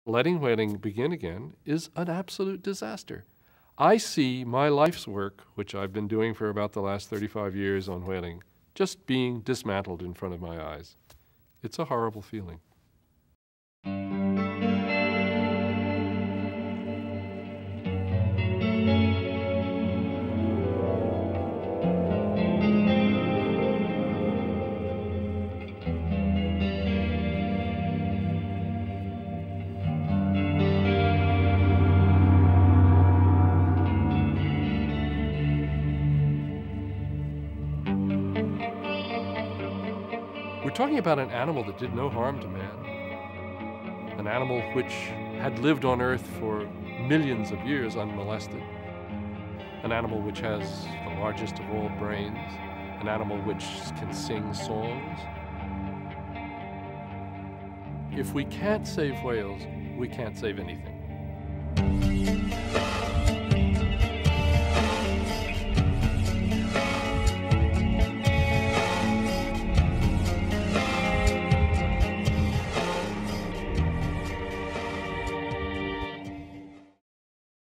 letting whaling begin again is an absolute disaster. I see my life's work, which I've been doing for about the last 35 years on whaling, just being dismantled in front of my eyes. It's a horrible feeling. We're talking about an animal that did no harm to man, an animal which had lived on Earth for millions of years unmolested, an animal which has the largest of all brains, an animal which can sing songs. If we can't save whales, we can't save anything.